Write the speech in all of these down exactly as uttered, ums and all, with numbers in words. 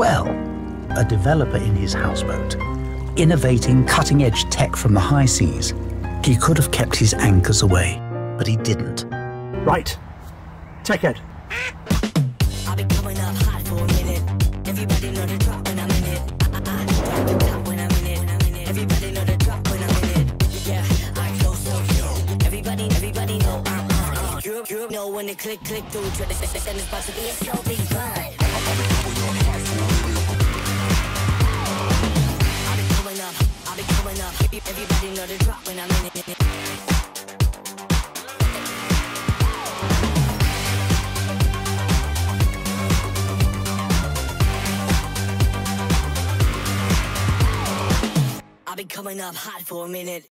well, a developer in his houseboat, innovating cutting-edge tech from the high seas. He could have kept his anchors away, but he didn't. Right. TechEd. I've been coming up hot for a minute. Everybody know the drop when I'm in it. I, I, I drop the top when I'm in it. I'm in it. Everybody know the drop when I'm in it. Yeah, I flow so yo. Everybody, everybody know I'm on. Uh, you, you know when they click, click through. Then it's about to be a so big run. I've been coming up, I've been coming up. Everybody know the drop when I'm in it. I've been coming up hot for a minute.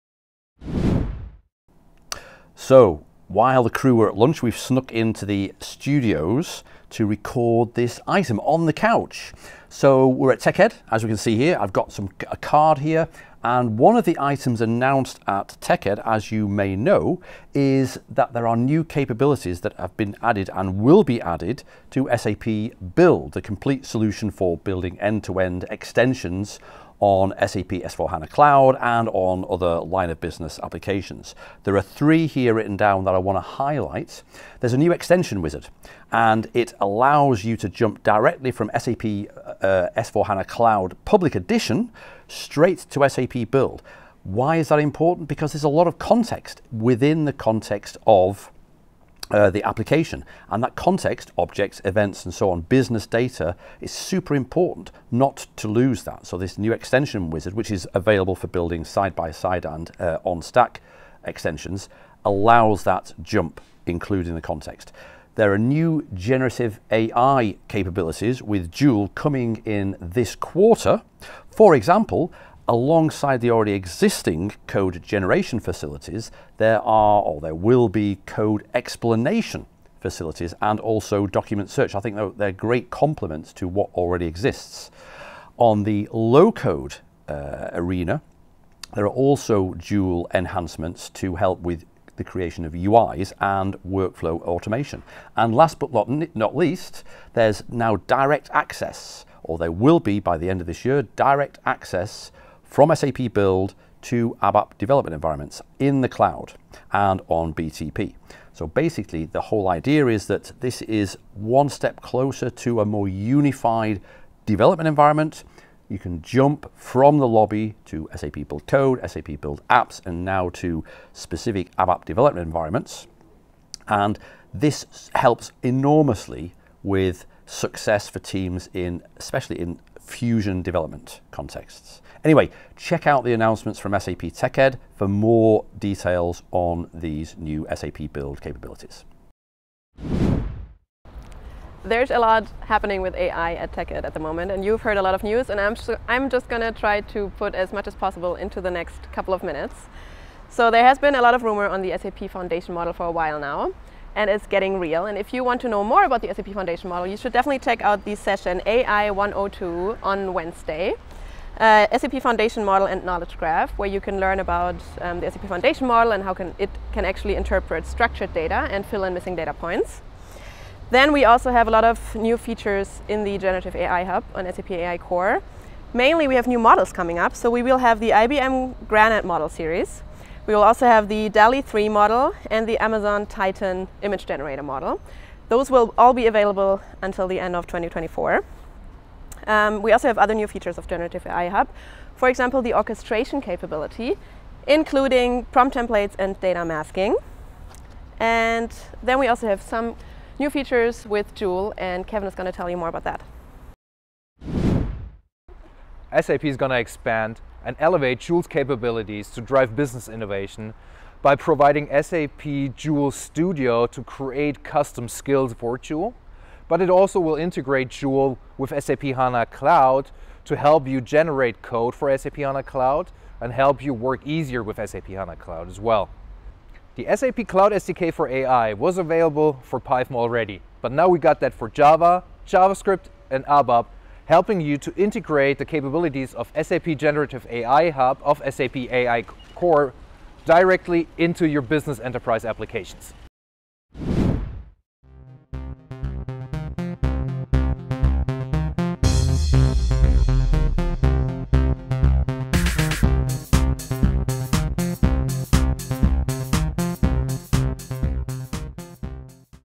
So, while the crew were at lunch, we've snuck into the studios to record this item on the couch. So we're at TechEd, as we can see here. I've got some a card here, and one of the items announced at TechEd, as you may know, is that there are new capabilities that have been added and will be added to S A P Build, the complete solution for building end-to-end extensions on S A P S four HANA Cloud and on other line of business applications. There are three here written down that I want to highlight. There's a new extension wizard, and it allows you to jump directly from S A P uh, S four HANA Cloud Public Edition straight to S A P Build. Why is that important? Because there's a lot of context within the context of Uh, the application, and that context, objects, events, and so on, business data, is super important not to lose that. So this new extension wizard, which is available for building side-by-side and uh, on-stack extensions, allows that jump, including the context. There are new generative A I capabilities with Joule coming in this quarter. For example, alongside the already existing code generation facilities, there are, or there will be, code explanation facilities and also document search. I think they're, they're great complements to what already exists. On the low-code uh, arena, there are also Joule enhancements to help with the creation of U Is and workflow automation. And last but not, not least, there's now direct access, or there will be by the end of this year, direct access from S A P Build to ABAP development environments in the cloud and on B T P. So basically the whole idea is that this is one step closer to a more unified development environment. You can jump from the lobby to S A P Build Code, S A P Build Apps, and now to specific ABAP development environments. And this helps enormously with success for teams in, especially in Fusion development contexts. Anyway, check out the announcements from S A P TechEd for more details on these new S A P Build capabilities. There's a lot happening with A I at TechEd at the moment, and you've heard a lot of news, and I'm, I'm just going to try to put as much as possible into the next couple of minutes. So there has been a lot of rumor on the S A P Foundation model for a while now, and it's getting real. And if you want to know more about the S A P Foundation model, you should definitely check out the session A I one oh two on Wednesday. Uh, S A P Foundation Model and Knowledge Graph, where you can learn about um, the S A P Foundation model and how can it can actually interpret structured data and fill in missing data points. Then we also have a lot of new features in the Generative A I Hub on S A P A I Core. Mainly we have new models coming up, so we will have the I B M Granite model series. We will also have the DALL-E three model and the Amazon Titan image generator model. Those will all be available until the end of twenty twenty-four. Um, we also have other new features of Generative A I Hub. For example, the orchestration capability, including prompt templates and data masking. And then we also have some new features with Joule, and Kevin is going to tell you more about that. S A P is going to expand and elevate Joule's capabilities to drive business innovation by providing S A P Joule Studio to create custom skills for Joule. But it also will integrate Joule with S A P HANA Cloud to help you generate code for S A P HANA Cloud and help you work easier with S A P HANA Cloud as well. The S A P Cloud S D K for A I was available for Python already, but now we got that for Java, JavaScript, and ABAP, helping you to integrate the capabilities of S A P Generative A I Hub of S A P A I Core directly into your business enterprise applications.